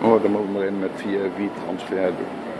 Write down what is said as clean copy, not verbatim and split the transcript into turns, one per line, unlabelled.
Oh, dan moet ik maar in met via WeTransfer doen.